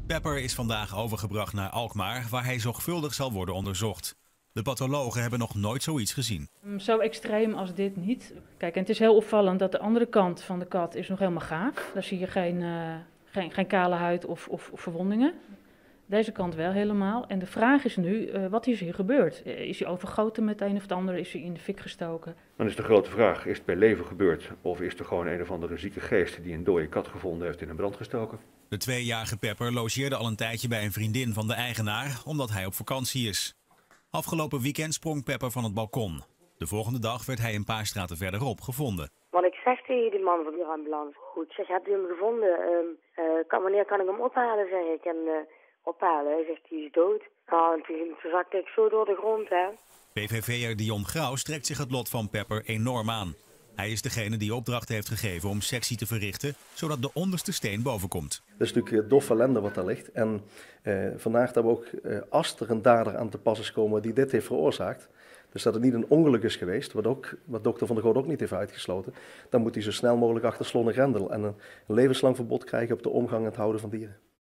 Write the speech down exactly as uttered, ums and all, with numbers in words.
Pepper is vandaag overgebracht naar Alkmaar, waar hij zorgvuldig zal worden onderzocht. De pathologen hebben nog nooit zoiets gezien. Zo extreem als dit niet. Kijk, en het is heel opvallend dat de andere kant van de kat is nog helemaal gaaf. Daar zie je geen, uh, geen, geen kale huid of, of, of verwondingen. Deze kant wel helemaal. En de vraag is nu, uh, wat is hier gebeurd? Is hij overgoten met een of het ander? Is hij in de fik gestoken? Dan is de grote vraag, is het bij leven gebeurd of is er gewoon een of andere zieke geest die een dode kat gevonden heeft in een brand gestoken? De tweejarige Pepper logeerde al een tijdje bij een vriendin van de eigenaar, omdat hij op vakantie is. Afgelopen weekend sprong Pepper van het balkon. De volgende dag werd hij een paar straten verderop gevonden. Want ik zeg tegen die man van die ambulance, goed, zeg, hebt u hem gevonden? Uh, uh, kan, wanneer kan ik hem ophalen, zeg ik. En uh, ophalen, hij zegt, hij is dood. Nou, en toen, toen zakte ik zo door de grond, hè. P V V'er Dion Graus trekt zich het lot van Pepper enorm aan. Hij is degene die opdracht heeft gegeven om sectie te verrichten, zodat de onderste steen boven komt. Dat is natuurlijk doffe ellende wat daar ligt. En uh, vandaag dat we ook, uh, als er een dader aan te pas is komen die dit heeft veroorzaakt, dus dat het niet een ongeluk is geweest, wat, ook, wat dokter Van der Goot ook niet heeft uitgesloten, dan moet hij zo snel mogelijk achter slot en grendel en een levenslang verbod krijgen op de omgang en het houden van dieren.